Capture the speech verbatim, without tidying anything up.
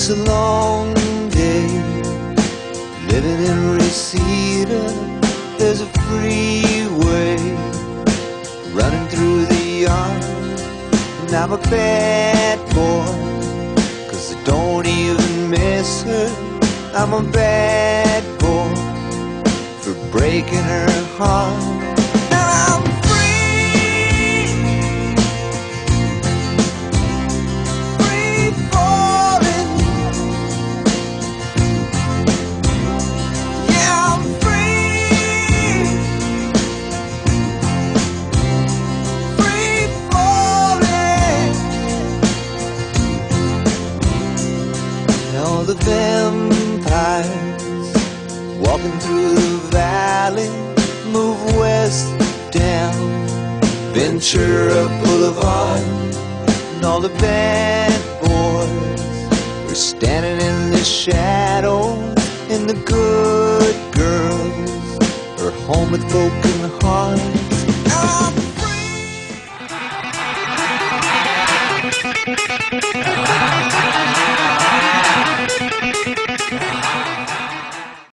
It's a long day living in Reseda. There's a freeway running through the yard, and I'm a bad boy, 'cause I don't even miss her. I'm a bad boy for breaking her heart. Now I'm free, free falling. Yeah, I'm free, free falling. Now the vampires walking through the valley move west down Ventura Boulevard, and all the bad boys are standing in the shadows, and the good girls are home with broken hearts. I'm free.